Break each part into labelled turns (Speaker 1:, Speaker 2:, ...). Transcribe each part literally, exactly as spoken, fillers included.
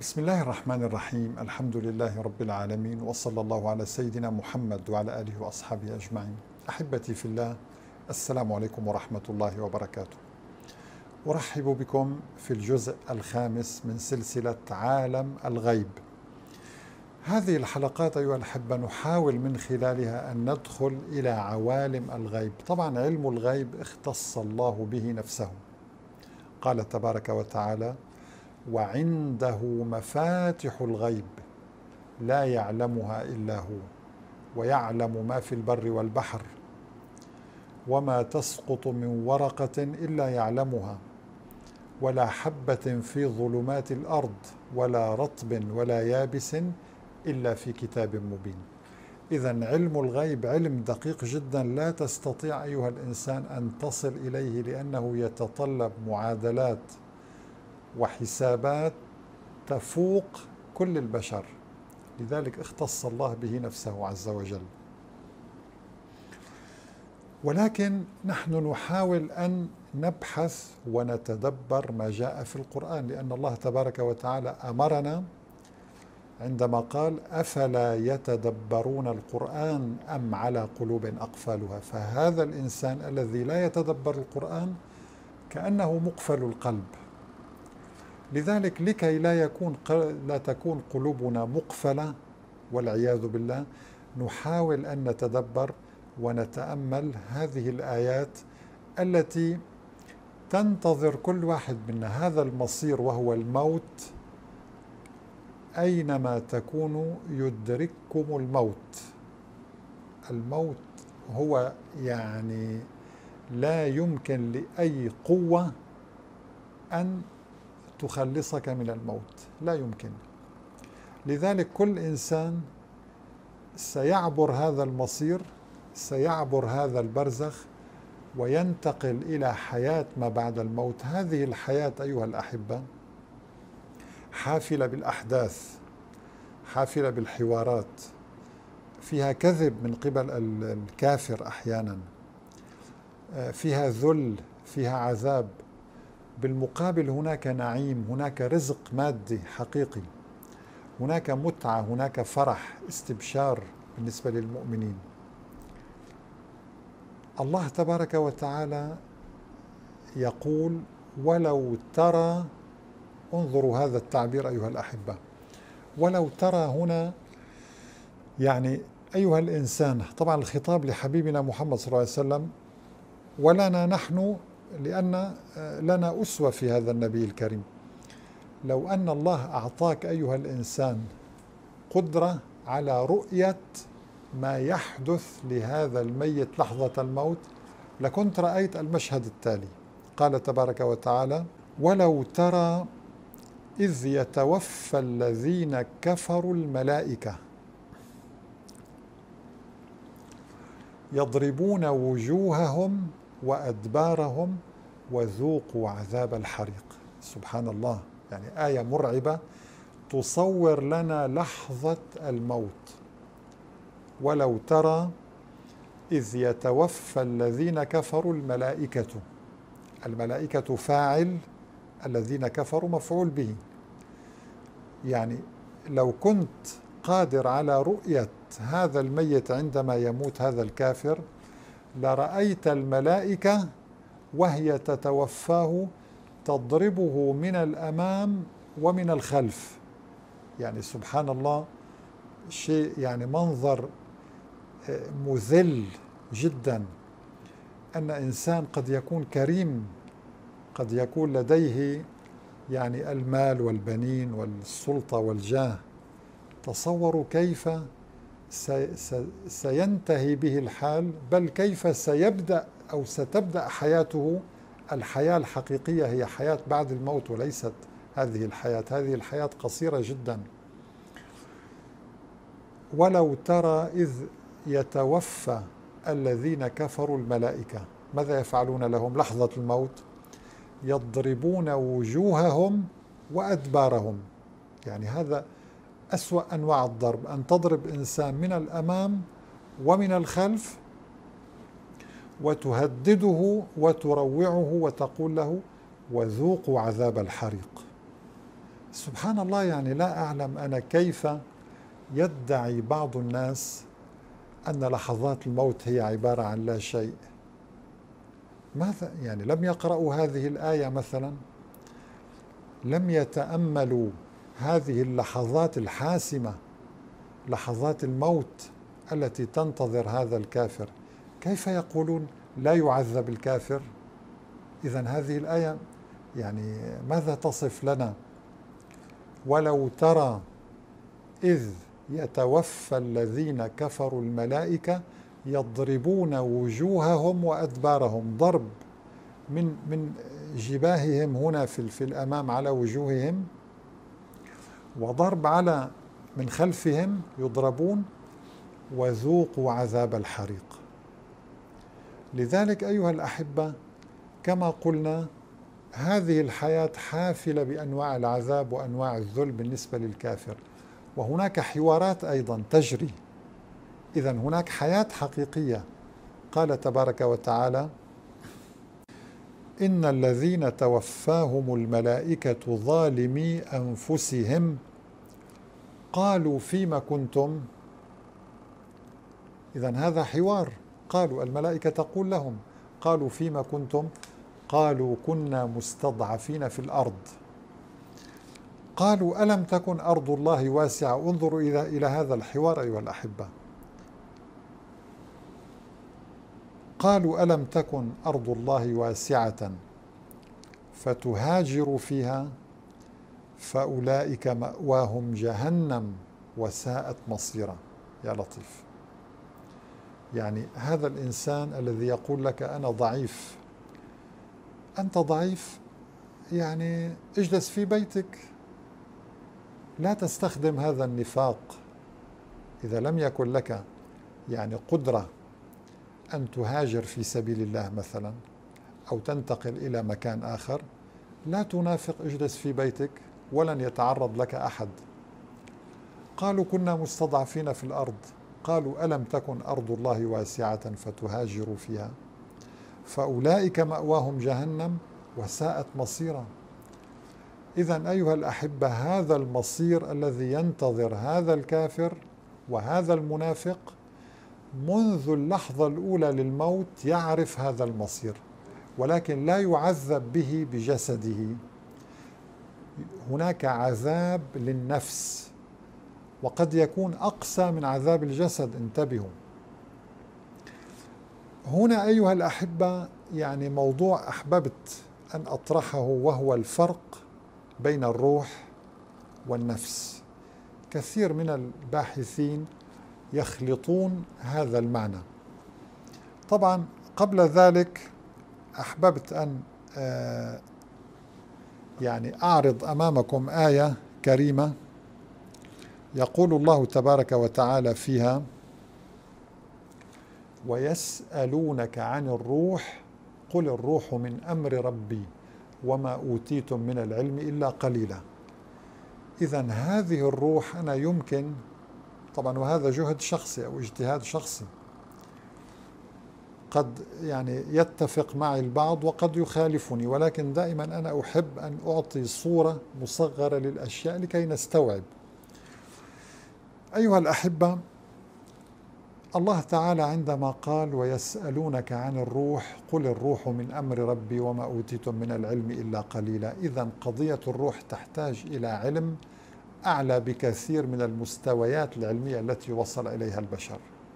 Speaker 1: بسم الله الرحمن الرحيم. الحمد لله رب العالمين، وصلى الله على سيدنا محمد وعلى آله وأصحابه أجمعين. أحبتي في الله، السلام عليكم ورحمة الله وبركاته. أرحب بكم في الجزء الخامس من سلسلة عالم الغيب. هذه الحلقات أيها الأحبة نحاول من خلالها أن ندخل إلى عوالم الغيب. طبعا علم الغيب اختص الله به نفسه، قال تبارك وتعالى: وعنده مفاتح الغيب لا يعلمها إلا هو ويعلم ما في البر والبحر وما تسقط من ورقة إلا يعلمها ولا حبة في ظلمات الأرض ولا رطب ولا يابس إلا في كتاب مبين. إذن علم الغيب علم دقيق جدا، لا تستطيع أيها الإنسان أن تصل إليه، لأنه يتطلب معادلات وحسابات تفوق كل البشر، لذلك اختص الله به نفسه عز وجل. ولكن نحن نحاول أن نبحث ونتدبر ما جاء في القرآن، لأن الله تبارك وتعالى أمرنا عندما قال: أفلا يتدبرون القرآن أم على قلوب أقفالها. فهذا الإنسان الذي لا يتدبر القرآن كأنه مقفل القلب. لذلك لكي لا يكون لا تكون قلوبنا مقفلة والعياذ بالله، نحاول أن نتدبر ونتأمل هذه الآيات التي تنتظر كل واحد منا هذا المصير، وهو الموت. أينما تكونوا يدرككم الموت. الموت هو يعني لا يمكن لأي قوة أن تخلصك من الموت، لا يمكن. لذلك كل إنسان سيعبر هذا المصير، سيعبر هذا البرزخ وينتقل إلى حياة ما بعد الموت. هذه الحياة أيها الأحبة حافلة بالأحداث، حافلة بالحوارات، فيها كذب من قبل الكافر أحيانا، فيها ذل، فيها عذاب. بالمقابل هناك نعيم، هناك رزق مادي حقيقي، هناك متعة، هناك فرح، استبشار بالنسبة للمؤمنين. الله تبارك وتعالى يقول: ولو ترى، انظروا هذا التعبير أيها الأحبة، ولو ترى هنا يعني أيها الإنسان، طبعا الخطاب لحبيبنا محمد صلى الله عليه وسلم ولنا نحن، لأن لنا أسوة في هذا النبي الكريم. لو أن الله أعطاك أيها الإنسان قدرة على رؤية ما يحدث لهذا الميت لحظة الموت، لكنت رأيت المشهد التالي. قال تبارك وتعالى: ولو ترى إذ يتوفى الذين كفروا الملائكة يضربون وجوههم وأدبارهم وذوقوا عذاب الحريق. سبحان الله، يعني آية مرعبة تصور لنا لحظة الموت. ولو ترى إذ يتوفى الذين كفروا الملائكة. الملائكة فاعل، الذين كفروا مفعول به. يعني لو كنت قادر على رؤية هذا الميت عندما يموت هذا الكافر، لرأيت الملائكة وهي تتوفاه تضربه من الأمام ومن الخلف. يعني سبحان الله، شيء يعني منظر مذل جدا، أن إنسان قد يكون كريم، قد يكون لديه يعني المال والبنين والسلطة والجاه. تصوروا كيف سينتهي به الحال، بل كيف سيبدأ أو ستبدأ حياته. الحياة الحقيقية هي حياة بعد الموت، وليست هذه الحياة. هذه الحياة قصيرة جدا. ولو ترى إذ يتوفى الذين كفروا الملائكة، ماذا يفعلون لهم لحظة الموت؟ يضربون وجوههم وأدبارهم. يعني هذا أسوأ أنواع الضرب، أن تضرب إنسان من الأمام ومن الخلف وتهدده وتروعه وتقول له: وذوقوا عذاب الحريق. سبحان الله، يعني لا أعلم أنا كيف يدعي بعض الناس أن لحظات الموت هي عبارة عن لا شيء. ماذا يعني؟ لم يقرأوا هذه الآية مثلا؟ لم يتأملوا هذه اللحظات الحاسمة، لحظات الموت التي تنتظر هذا الكافر؟ كيف يقولون لا يعذب الكافر؟ إذن هذه الآية يعني ماذا تصف لنا؟ ولو ترى إذ يتوفى الذين كفروا الملائكة يضربون وجوههم وأدبارهم، ضرب من من جباههم هنا في في الأمام على وجوههم، وضرب على من خلفهم يضربون، وذوقوا عذاب الحريق. لذلك أيها الأحبة، كما قلنا هذه الحياة حافلة بأنواع العذاب وأنواع الذل بالنسبة للكافر، وهناك حوارات أيضا تجري. إذن هناك حياة حقيقية. قال تبارك وتعالى: إن الذين توفاهم الملائكة ظالمي أنفسهم قالوا فيما كنتم. إذن هذا حوار. قالوا، الملائكة تقول لهم، قالوا فيما كنتم؟ قالوا كنا مستضعفين في الأرض. قالوا ألم تكن أرض الله واسعة. انظروا إلى إلى هذا الحوار أيها الأحبة. قالوا ألم تكن أرض الله واسعة فتهاجروا فيها فأولئك مأواهم جهنم وساءت مصيرا. يا لطيف، يعني هذا الإنسان الذي يقول لك أنا ضعيف، أنت ضعيف يعني اجلس في بيتك، لا تستخدم هذا النفاق. إذا لم يكن لك يعني قدرة أن تهاجر في سبيل الله مثلا، أو تنتقل إلى مكان آخر، لا تنافق، اجلس في بيتك ولن يتعرض لك أحد. قالوا كنا مستضعفين في الأرض. قالوا ألم تكن أرض الله واسعة فتهاجروا فيها فأولئك مأواهم جهنم وساءت مصيرا. إذن أيها الأحبة، هذا المصير الذي ينتظر هذا الكافر وهذا المنافق منذ اللحظة الأولى للموت يعرف هذا المصير، ولكن لا يعذب به بجسده. هناك عذاب للنفس، وقد يكون أقسى من عذاب الجسد، انتبهوا. هنا أيها الأحبة يعني موضوع أحببت أن أطرحه، وهو الفرق بين الروح والنفس. كثير من الباحثين يخلطون هذا المعنى. طبعا قبل ذلك أحببت أن يعني أعرض أمامكم آية كريمة يقول الله تبارك وتعالى فيها: ويسألونك عن الروح قل الروح من أمر ربي وما أوتيتم من العلم إلا قليلا. إذن هذه الروح أنا يمكن طبعا، وهذا جهد شخصي أو اجتهاد شخصي، قد يعني يتفق معي البعض وقد يخالفني، ولكن دائما أنا أحب أن أعطي صورة مصغرة للأشياء لكي نستوعب. أيها الأحبة، الله تعالى عندما قال ويسألونك عن الروح قل الروح من أمر ربي وما أوتيتم من العلم إلا قليلا، إذن قضية الروح تحتاج إلى علم أعلى بكثير من المستويات العلمية التي وصل إليها البشر.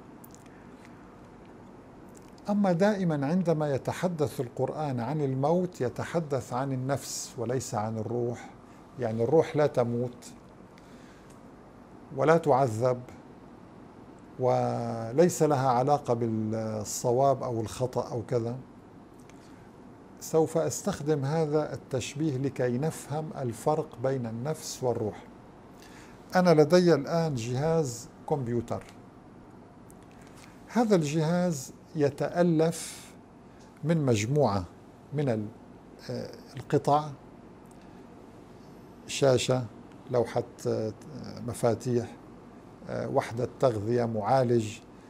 Speaker 1: أما دائما عندما يتحدث القرآن عن الموت يتحدث عن النفس وليس عن الروح. يعني الروح لا تموت ولا تعذب وليس لها علاقة بالصواب أو الخطأ أو كذا. سوف أستخدم هذا التشبيه لكي نفهم الفرق بين النفس والروح. أنا لدي الآن جهاز كمبيوتر. هذا الجهاز يتألف من مجموعة من القطع: شاشة، لوحة مفاتيح، وحدة تغذية، معالج،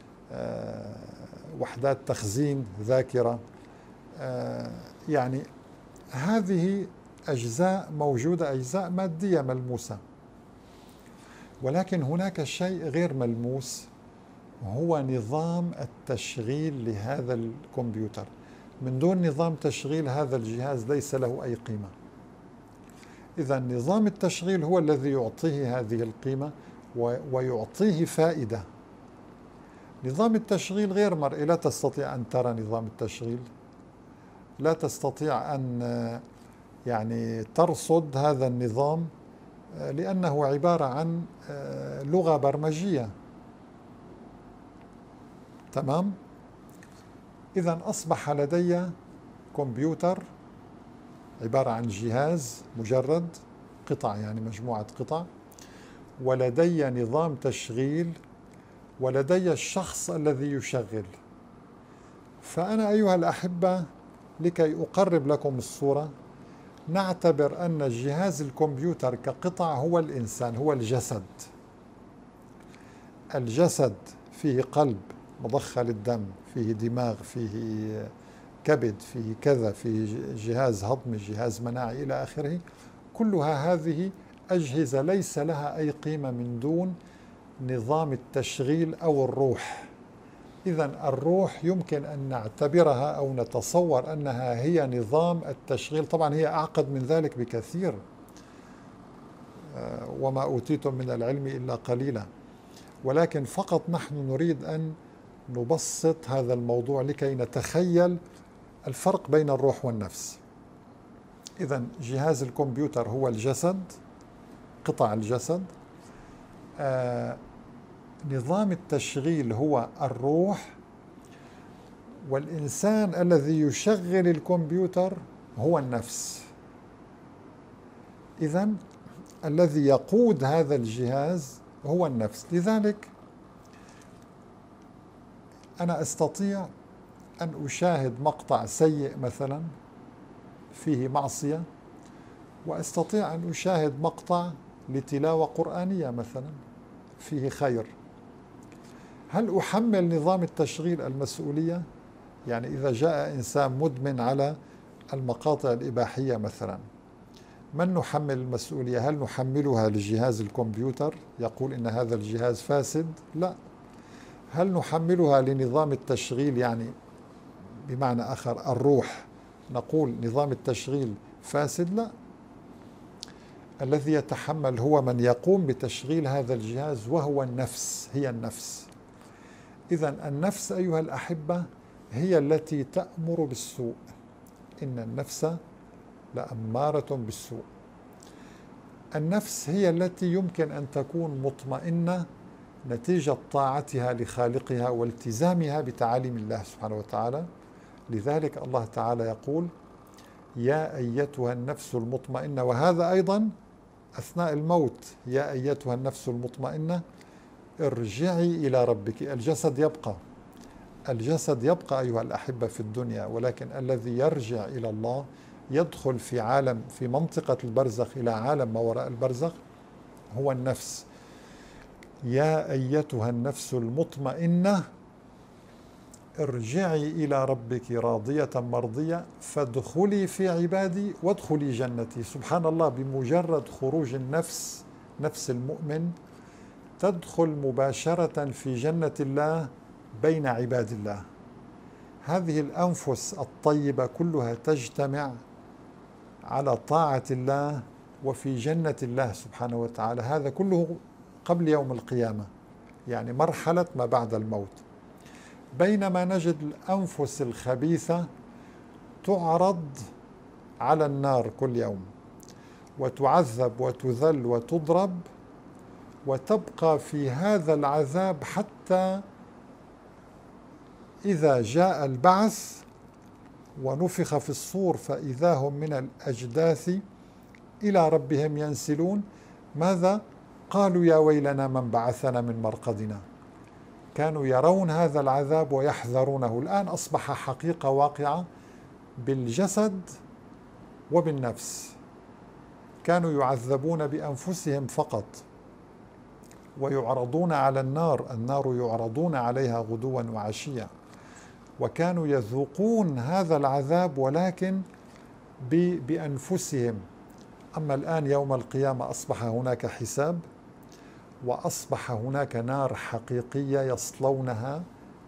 Speaker 1: وحدات تخزين، ذاكرة. يعني هذه أجزاء موجودة، أجزاء مادية ملموسة، ولكن هناك شيء غير ملموس، هو نظام التشغيل لهذا الكمبيوتر. من دون نظام تشغيل هذا الجهاز ليس له أي قيمة. إذا نظام التشغيل هو الذي يعطيه هذه القيمة ويعطيه فائدة. نظام التشغيل غير مرئي، لا تستطيع أن ترى نظام التشغيل، لا تستطيع أن يعني ترصد هذا النظام، لأنه عبارة عن لغة برمجية. تمام؟ إذا أصبح لدي كمبيوتر عبارة عن جهاز مجرد قطع، يعني مجموعة قطع، ولدي نظام تشغيل، ولدي الشخص الذي يشغل. فأنا أيها الأحبة لكي أقرب لكم الصورة، نعتبر أن جهاز الكمبيوتر كقطع هو الإنسان، هو الجسد. الجسد فيه قلب، مضخة للدم، فيه دماغ، فيه كبد، فيه كذا، فيه جهاز هضمي، جهاز مناعي إلى آخره. كلها هذه أجهزة ليس لها أي قيمة من دون نظام التشغيل أو الروح. إذن الروح يمكن أن نعتبرها أو نتصور أنها هي نظام التشغيل. طبعا هي أعقد من ذلك بكثير، وما أوتيتم من العلم إلا قليلا، ولكن فقط نحن نريد أن نبسط هذا الموضوع لكي نتخيل الفرق بين الروح والنفس. إذن جهاز الكمبيوتر هو الجسد، قطع الجسد. آه نظام التشغيل هو الروح، والإنسان الذي يشغل الكمبيوتر هو النفس. إذن الذي يقود هذا الجهاز هو النفس. لذلك أنا أستطيع أن أشاهد مقطع سيء مثلا فيه معصية، وأستطيع أن أشاهد مقطع لتلاوة قرآنية مثلا فيه خير. هل أحمل نظام التشغيل المسؤولية؟ يعني إذا جاء إنسان مدمن على المقاطع الإباحية مثلا، من نحمل المسؤولية؟ هل نحملها لجهاز الكمبيوتر يقول إن هذا الجهاز فاسد؟ لا. هل نحملها لنظام التشغيل، يعني بمعنى آخر الروح، نقول نظام التشغيل فاسد؟ لا. الذي يتحمل هو من يقوم بتشغيل هذا الجهاز، وهو النفس، هي النفس. إذن النفس أيها الأحبة هي التي تأمر بالسوء، إن النفس لأمارة بالسوء. النفس هي التي يمكن أن تكون مطمئنة نتيجة طاعتها لخالقها والتزامها بتعاليم الله سبحانه وتعالى. لذلك الله تعالى يقول: يا أيتها النفس المطمئنة، وهذا أيضا أثناء الموت: يا أيتها النفس المطمئنة ارجعي إلى ربك. الجسد يبقى، الجسد يبقى أيها الأحبة في الدنيا، ولكن الذي يرجع إلى الله يدخل في عالم، في منطقة البرزخ، إلى عالم ما وراء البرزخ، هو النفس. يا أيتها النفس المطمئنة ارجعي إلى ربك راضية مرضية فادخلي في عبادي وادخلي جنتي. سبحان الله، بمجرد خروج النفس، نفس المؤمن، تدخل مباشرة في جنة الله بين عباد الله. هذه الأنفس الطيبة كلها تجتمع على طاعة الله وفي جنة الله سبحانه وتعالى. هذا كله قبل يوم القيامة، يعني مرحلة ما بعد الموت. بينما نجد الأنفس الخبيثة تعرض على النار كل يوم، وتعذب وتذل وتضرب، وتبقى في هذا العذاب حتى إذا جاء البعث ونفخ في الصور فإذا هم من الأجداث إلى ربهم ينسلون. ماذا؟ قالوا يا ويلنا من بعثنا من مرقدنا. كانوا يرون هذا العذاب ويحذرونه، الآن أصبح حقيقة واقعة بالجسد وبالنفس. كانوا يعذبون بأنفسهم فقط ويعرضون على النار، النار يعرضون عليها غدوا وعشيا، وكانوا يذوقون هذا العذاب ولكن بأنفسهم، أما الآن يوم القيامة أصبح هناك حساب، وأصبح هناك نار حقيقية يصلونها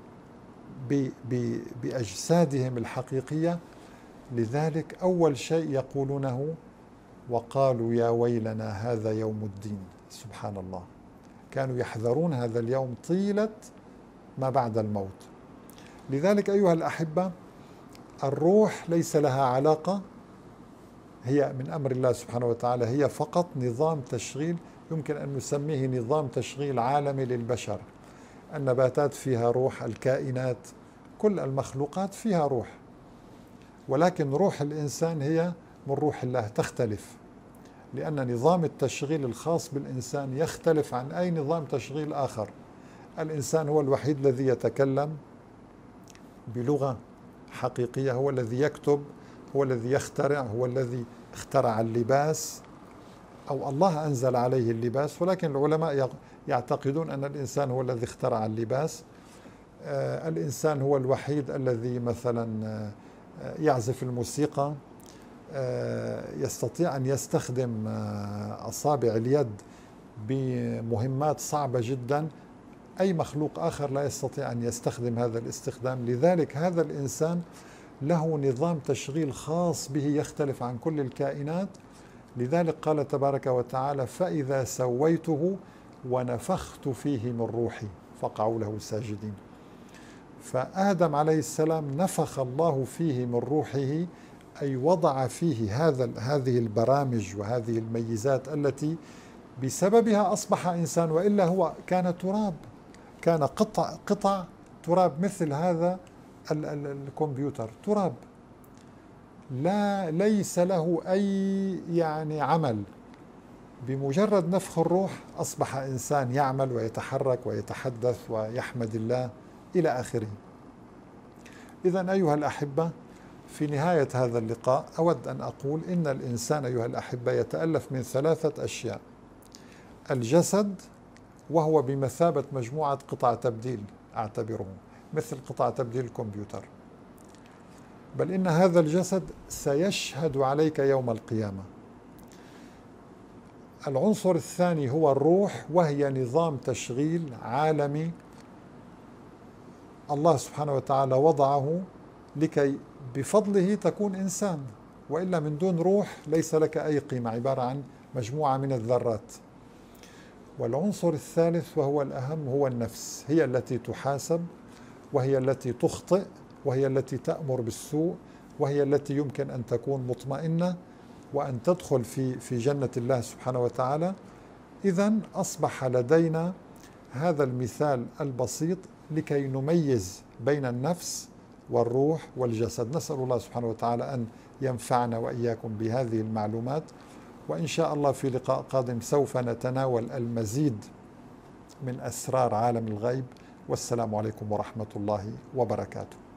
Speaker 1: بأجسادهم الحقيقية. لذلك أول شيء يقولونه: وقالوا يا ويلنا هذا يوم الدين. سبحان الله، كانوا يحذرون هذا اليوم طيلة ما بعد الموت. لذلك أيها الأحبة، الروح ليس لها علاقة، هي من أمر الله سبحانه وتعالى، هي فقط نظام تشغيل، يمكن أن نسميه نظام تشغيل عالمي للبشر. النباتات فيها روح، الكائنات، كل المخلوقات فيها روح، ولكن روح الإنسان هي من روح الله، تختلف، لأن نظام التشغيل الخاص بالإنسان يختلف عن أي نظام تشغيل آخر. الإنسان هو الوحيد الذي يتكلم بلغة حقيقية، هو الذي يكتب، هو الذي يخترع، هو الذي اخترع اللباس، أو الله أنزل عليه اللباس، ولكن العلماء يعتقدون أن الإنسان هو الذي اخترع اللباس. آه الإنسان هو الوحيد الذي مثلا آه يعزف الموسيقى، آه يستطيع أن يستخدم آه أصابع اليد بمهمات صعبة جدا، أي مخلوق آخر لا يستطيع أن يستخدم هذا الاستخدام. لذلك هذا الإنسان له نظام تشغيل خاص به يختلف عن كل الكائنات. لذلك قال تبارك وتعالى: فإذا سويته ونفخت فيه من روحي فقعوا له ساجدين. فآدم عليه السلام نفخ الله فيه من روحه، أي وضع فيه هذا هذه البرامج وهذه الميزات التي بسببها أصبح إنسان، وإلا هو كان تراب، كان قطع قطع تراب مثل هذا الكمبيوتر، تراب لا ليس له أي يعني عمل. بمجرد نفخ الروح أصبح إنسان يعمل ويتحرك ويتحدث ويحمد الله إلى آخره. إذن أيها الأحبة، في نهاية هذا اللقاء أود أن أقول إن الإنسان أيها الأحبة يتألف من ثلاثة أشياء: الجسد، وهو بمثابة مجموعة قطع تبديل، أعتبره مثل قطع تبديل الكمبيوتر، بل إن هذا الجسد سيشهد عليك يوم القيامة. العنصر الثاني هو الروح، وهي نظام تشغيل عالمي الله سبحانه وتعالى وضعه لكي بفضله تكون إنسان، وإلا من دون روح ليس لك أي قيمة، عبارة عن مجموعة من الذرات. والعنصر الثالث وهو الأهم هو النفس، هي التي تحاسب، وهي التي تخطئ، وهي التي تأمر بالسوء، وهي التي يمكن أن تكون مطمئنة وأن تدخل في في جنة الله سبحانه وتعالى. إذن أصبح لدينا هذا المثال البسيط لكي نميز بين النفس والروح والجسد. نسأل الله سبحانه وتعالى أن ينفعنا وإياكم بهذه المعلومات، وإن شاء الله في لقاء قادم سوف نتناول المزيد من أسرار عالم الغيب. والسلام عليكم ورحمة الله وبركاته.